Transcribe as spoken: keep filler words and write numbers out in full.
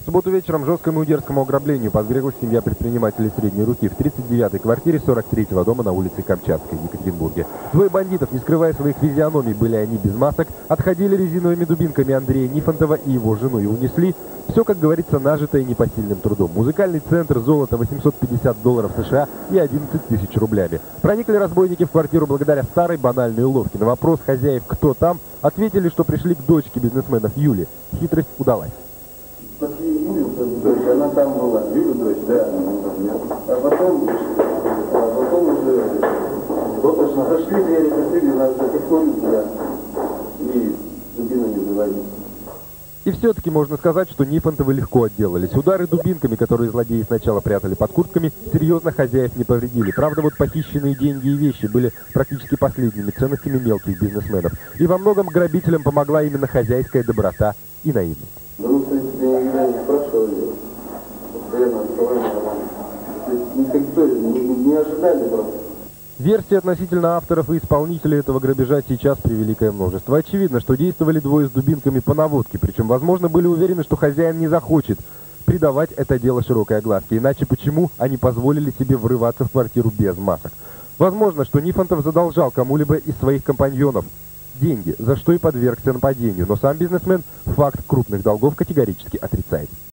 субботу вечером жесткому и дерзкому ограблению подверглась семья предпринимателей средней руки в тридцать девятой квартире сорок третьего дома на улице Камчатской в Екатеринбурге. Двое бандитов, не скрывая своих физиономий, были они без масок, отходили резиновыми дубинками Андрея Нифонтова и его жену и унесли все, как говорится, нажитое непосильным трудом. Музыкальный центр, золото восемьсот пятьдесят долларов США и одиннадцать тысяч рублями. Проникли разбойники в квартиру благодаря старой банальной уловке. На вопрос хозяев «кто там?» ответили, что пришли к дочке бизнесменов Юле. Хитрость удалась. Дочь, она там была, Юля, дочь, да, а потом, а потом уже вот зашли, двери закрыли, нас запихнули туда и дубинами завалили. И все-таки можно сказать, что Нифонтовы легко отделались. Удары дубинками, которые злодеи сначала прятали под куртками, серьезно хозяев не повредили. Правда, вот похищенные деньги и вещи были практически последними ценностями мелких бизнесменов. И во многом грабителям помогла именно хозяйская доброта и наивность. Да ну, в принципе, я никогда не спрашивал ее. Постоянно открывали нормально. То есть никто не, не ожидали просто. Версий относительно авторов и исполнителей этого грабежа сейчас превеликое множество. Очевидно, что действовали двое с дубинками по наводке, причем, возможно, были уверены, что хозяин не захочет придавать это дело широкой огласке. Иначе почему они позволили себе врываться в квартиру без масок? Возможно, что Нифонтов задолжал кому-либо из своих компаньонов деньги, за что и подвергся нападению, но сам бизнесмен факт крупных долгов категорически отрицает.